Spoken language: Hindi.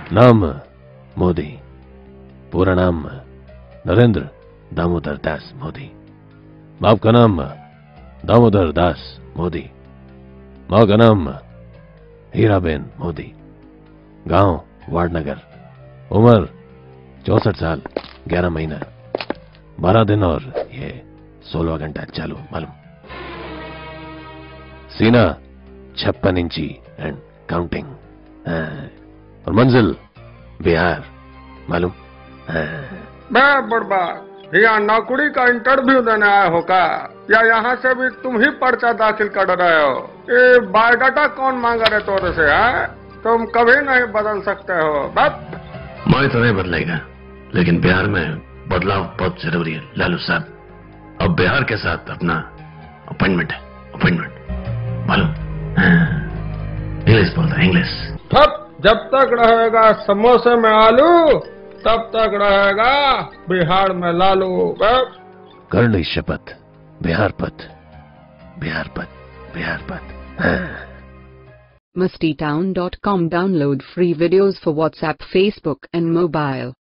नाम मोदी, पूरा नाम नरेंद्र दामोदर दास मोदी। बाप का नाम दामोदर दास मोदी। माँ का नाम हीराबेन मोदी। गांव वाडनगर। उम्र 64 साल 11 महीना 12 दिन और ये 16 घंटा चालू मालूम। सीना 56 इंची एंड काउंटिंग। और मंजिल बिहार मालूम। बड़बा यहाँ नौकरी का इंटरव्यू देने आए हो का, या यहाँ से भी तुम ही पर्चा दाखिल कर रहे हो? ये बायोडाटा कौन मांगा रहे तोरे से है? तुम कभी नहीं बदल सकते हो। बस मैं तो नहीं बदलेगा, लेकिन बिहार में बदलाव बहुत जरूरी है लालू साहब। अब बिहार के साथ अपना अपॉइंटमेंट है, अपॉइंटमेंट मालूम। इंग्लिश बोलता है, इंग्लिश। जब तक रहेगा समोसे में आलू तब तक रहेगा बिहार में लालू। कर ली शपथ। बिहार पथ, बिहार पथ, बिहार पथ। mustytown.com. Download free videos for WhatsApp, Facebook and mobile.